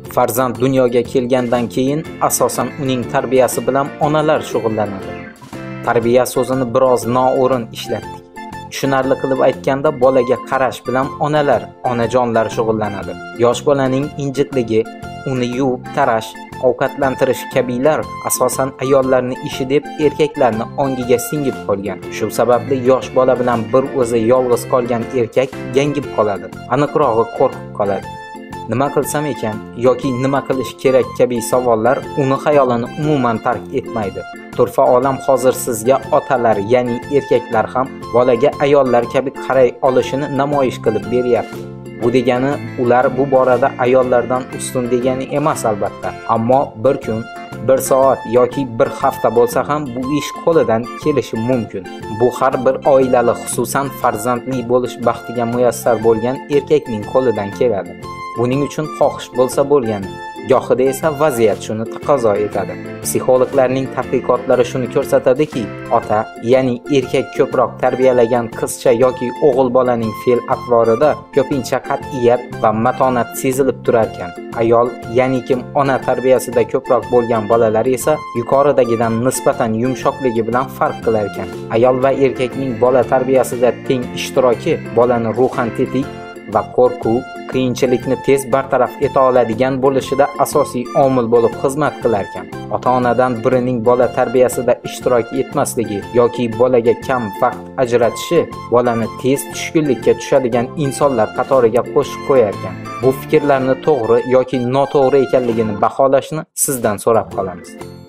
Farzand dunyoga kelgandan keyin asosan uning tarbiyasi bilan onalar shug'ullanadi. Tarbiya so'zini biroz noo'rin ishlatdik. Tushunarli qilib aytganda, bolaga qarash bilan onalar, onajonlar shug'ullanadi. Yosh bolaning injiqligi, uni yuvib tarash, ovqatlantirish kabilar asosan ayollarning ishi deb erkaklarni ongiga singib qolgan. Shu sababli yosh bola bilan bir o'zi yolg'iz qolgan erkak gangib qoladi. Aniqrog'i qo'rqib qoladi. Nima qilsam ekan yoki nima qilish kerak kabi savollar uni xayolini umuman tark etmaydi. Turfa olam hozir sizga otalar, ya'ni erkaklar ham bolaga ayollar kabi qaray olishini namoyish qilib beryapti. Bu degani ular bu borada ayollardan ustun degani emas albatta. Ammo bir kun, bir soat yoki bir hafta bo'lsa ham bu ish qo'lidan kelishi mumkin. Bu har bir oilali, xususan farzandli bo'lish baxtiga muyassar bo'lgan erkakning qo'lidan keladi. Buning uchun xohish bo'lsa bo'lgani, gohida esa vaziyat shuni taqozo etadi. Psixologlarning tadqiqotlari shuni ko'rsatadiki, ota, ya'ni erkak ko'proq tarbiyalagan qizcha yoki o'g'il bolaning fe'l-atvorida ko'pincha qat'iyat va matonat sezilib turar ekan. Ayol, ya'ni kim ona tarbiyasida ko'proq bo'lgan bolalar esa yuqoridagidan nisbatan yumshoqligi bilan farq qilar ekan. Ayol va erkakning bola tarbiyasida teng ishtiroki bolani ruhan tetik va qo'rquv, qiyinchilikni tez bartaraf eta oladigan bo'lishida asosiy omil bo'lib xizmat qilar ekan. Ota-onadan birining bola tarbiyasida ishtirok etmasligi yoki bolaga kam vaqt ajratishi bolani tez tushkunlikka tushadigan insonlar qatoriga qo'shib qo'yar ekan. Bu fikrlarni to'g'ri yoki noto'g'ri ekanligini baholashni sizdan so'rab qolamiz.